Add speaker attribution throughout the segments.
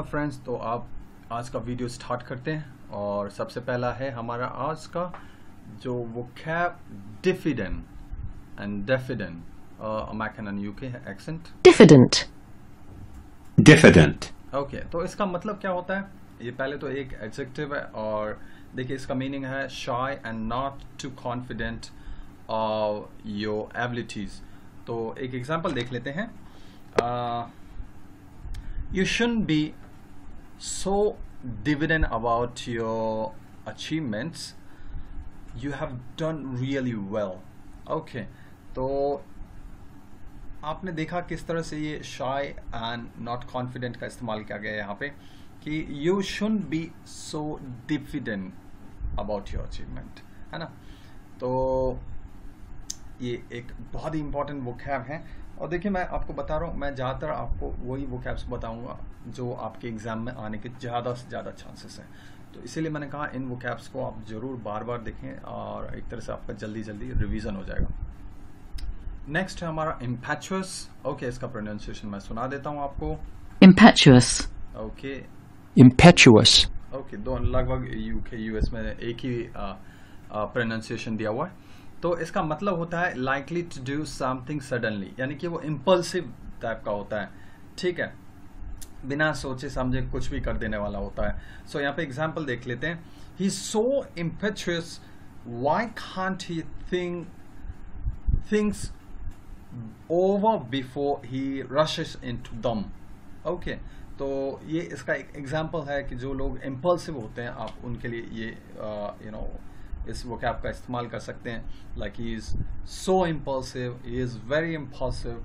Speaker 1: My friends, तो आप आज का वीडियो स्टार्ट करते हैं। और सबसे पहला है हमारा आज का जो vocab diffident and diffident American and UK accent.
Speaker 2: Diffident.
Speaker 1: Okay, तो इसका मतलब क्या होता है? ये पहले तो एक एडजेक्टिव है और देखिए इसका मीनिंग है shy and not too confident of your abilities. तो एक एग्जांपल देख लेते हैं। You shouldn't be so diffident about your achievements. You have done really well. Okay, तो आपने देखा किस तरह से ये shy and not confident का इस्तेमाल किया गया है यहाँ पे कि you shouldn't be so diffident about your achievement, है ना। तो ये एक बहुत ही इंपॉर्टेंट वोकैब है और देखिए मैं आपको बता रहा हूँ, मैं ज़्यादातर आपको वही वोकैब्स बताऊंगा जो आपके एग्जाम में आने के ज़्यादा से ज़्यादा चांसेस हैं। तो इसीलिए मैंने कहा इन वोकैब्स को आप ज़रूर बार बार देखें और एक तरह से आपका जल्दी जल्दी रिवीजन हो जाएगा। नेक्स्ट है हमारा इम्पैचुअस। ओके, इसका प्रोनाउंसिएशन मैं सुना देता हूँ आपको।
Speaker 3: Impetuous.
Speaker 1: Okay
Speaker 2: Impetuous.
Speaker 1: ओके, दो लगभग यूके यूएस में एक ही प्रोनाउंसिएशन दिया हुआ है। तो इसका मतलब होता है likely to do something suddenly, यानी कि वो इम्पल्सिव टाइप का होता है। ठीक है, बिना सोचे समझे कुछ भी कर देने वाला होता है। सो यहाँ पे एग्जांपल देख लेते हैं। He is so impetuous, why can't he thinks over before he rushes into them. Okay, तो ये इसका एक एग्जांपल है कि जो लोग इम्पल्सिव होते हैं आप उनके लिए ये इस वोकैब का इस्तेमाल कर सकते हैं। Like he is so impulsive, he is very impulsive,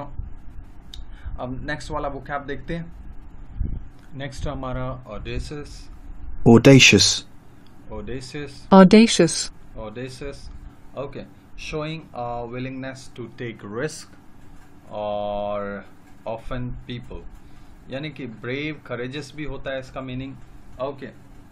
Speaker 1: अब नेक्स्ट वाला वोकैब देखते हैं। नेक्स्ट हमारा audacious.
Speaker 2: Audacious.
Speaker 1: Audacious
Speaker 3: Audacious.
Speaker 1: Audacious okay, showing willingness to take risk और ऑफन पीपल, यानी कि ब्रेव करेजियस भी होता है इसका मीनिंग। ओके,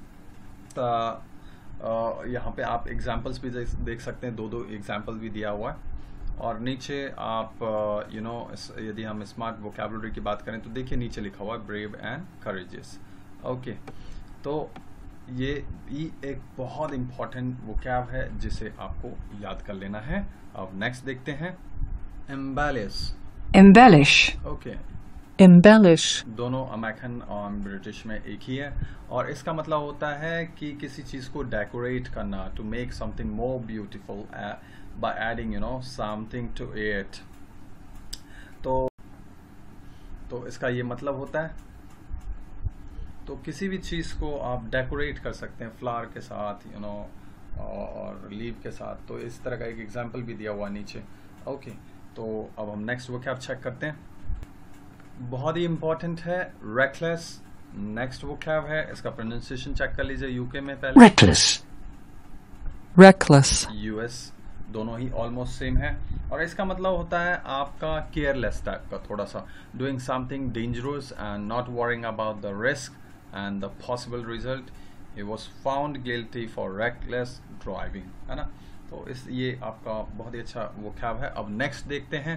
Speaker 1: यहाँ पे आप एग्जाम्पल्स भी देख सकते हैं, दो एग्जाम्पल भी दिया हुआ है। और नीचे आप यदि हम स्मार्ट वोकैबुलरी की बात करें तो देखिए नीचे लिखा हुआ है ब्रेव एंड करेजियस। ओके, तो ये एक बहुत इंपॉर्टेंट वोकैब है जिसे आपको याद कर लेना है। अब नेक्स्ट देखते हैं एम्बेलिश।
Speaker 3: Embellish.
Speaker 1: Okay,
Speaker 3: Embellish.
Speaker 1: दोनों अमेरिकन और ब्रिटिश में एक ही है और इसका मतलब होता है कि किसी चीज को डेकोरेट करना, to make something more beautiful by adding something to it. तो इसका ये मतलब होता है, तो किसी भी चीज को आप डेकोरेट कर सकते हैं फ्लावर के साथ और लीव के साथ। तो इस तरह का एक एग्जांपल भी दिया हुआ नीचे। ओके, तो अब हम नेक्स्ट वोकैब चेक करते हैं। बहुत ही इंपॉर्टेंट है रेकलेस। नेक्स्ट वोकैब है, इसका प्रोनाउंसिएशन चेक कर लीजिए। यूके में पहले,
Speaker 3: Reckless. Reckless.
Speaker 1: यूएस, दोनों ही ऑलमोस्ट सेम है और इसका मतलब होता है आपका केयरलेस टाइप का, थोड़ा सा doing something dangerous and not worrying about the risk and the possible result. He was found guilty for reckless driving, है ना। तो ये आपका बहुत ही अच्छा वोकैब है। अब नेक्स्ट देखते हैं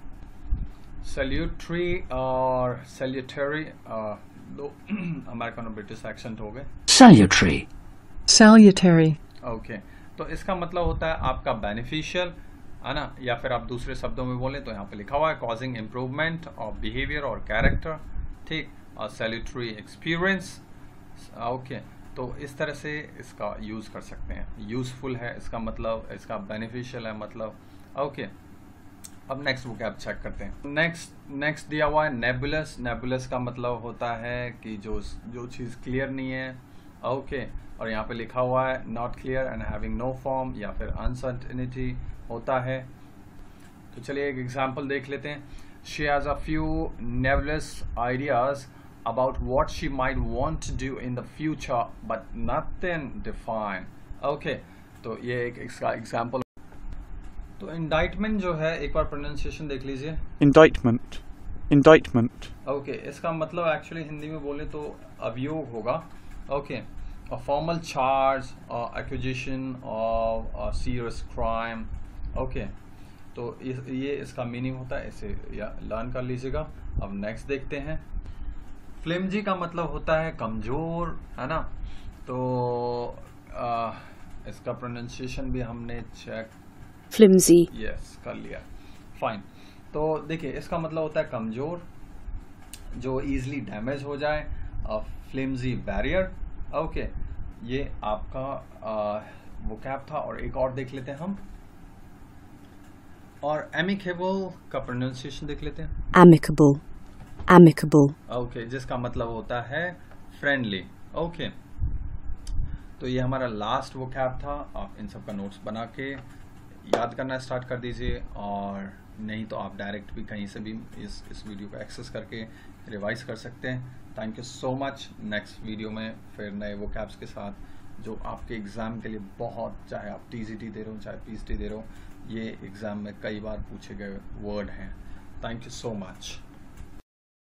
Speaker 1: सैल्यूटरी और सैल्यूटरी, दो अमेरिकन और ब्रिटिश एक्सेंट हो गए।
Speaker 3: Salutary. Salutary.
Speaker 1: ओके, तो इसका मतलब होता है आपका बेनिफिशियल, है ना, या फिर आप दूसरे शब्दों में बोलें तो यहाँ पे लिखा हुआ है कॉजिंग इम्प्रूवमेंट ऑफ बिहेवियर और कैरेक्टर। ठीक, और सैल्यूटरी एक्सपीरियंस। ओके, तो इस तरह से इसका यूज कर सकते हैं। यूजफुल है इसका मतलब, इसका बेनिफिशियल है मतलब। ओके, अब नेक्स्ट वोकैब चेक करते हैं। नेक्स्ट दिया हुआ है नेबुलस। नेबुलस का मतलब होता है कि जो चीज़ क्लियर नहीं है। ओके, और यहाँ पे लिखा हुआ है not clear and having no form, या फिर अनसर्टेनिटी होता है। तो चलिए एक एग्जांपल देख लेते हैं। She has a few nebulous ideas about what she might want to do in the future but nothing defined. Okay, तो ये एक इसका एग्जांपल। तो इंडाइटमेंट जो है, एक बार प्रोनाउंसिएशन देख लीजिए।
Speaker 2: Indictment. Indictment.
Speaker 1: ओके, इसका मतलब एक्चुअली हिंदी में बोले तो अभियोग होगा। ओके, अ फॉर्मल चार्ज और accusation of a serious crime. Okay, तो ये इसका मीनिंग होता है, इसे लर्न कर लीजिएगा। अब नेक्स्ट देखते हैं फ्लिमजी का मतलब होता है कमजोर, है ना। तो इसका प्रोनाउंसिएशन भी हमने चेक
Speaker 4: Flimsy.
Speaker 1: यस कर लिया, फाइन। तो देखिए इसका मतलब होता है कमजोर, जो इजीली डैमेज हो जाए, फ्लिमजी बैरियर। ओके, ये आपका वो कैप था। और एक और देख लेते हैं हम, और एमिकेबल का प्रोनाउंसिएशन देख लेते हैं।
Speaker 4: Amicable. Amicable.
Speaker 1: ओके, जिसका मतलब होता है फ्रेंडली। ओके, तो ये हमारा लास्ट वो कैप था। आप इन सब का नोट्स बना के याद करना स्टार्ट कर दीजिए, और नहीं तो आप डायरेक्ट भी कहीं से भी इस वीडियो को एक्सेस करके रिवाइज कर सकते हैं। Thank you so much. Next video में फिर नए वो कैप्स के साथ जो आपके एग्ज़ाम के लिए बहुत, चाहे आप TGT दे रहे हो चाहे PST दे रहे हो, ये एग्ज़ाम में कई बार पूछे गए वर्ड हैं। Thank you so much.